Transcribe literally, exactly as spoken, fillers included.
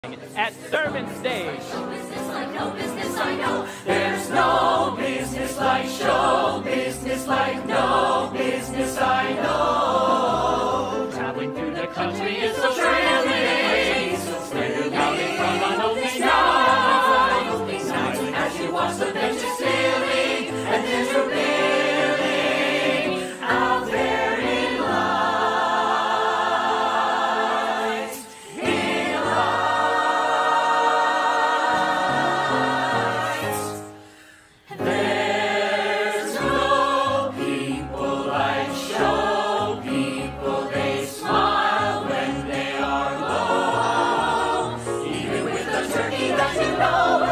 At Servant Stage. Business like no business I know. There's no business like show business, like no business I know. Traveling through the country is so thrilling. Standing out in front on opening night, as you watch the benches filling, and then you're billing out there in lights, in lights. There's no people like show people. They smile when they are low, even with a turkey that you know.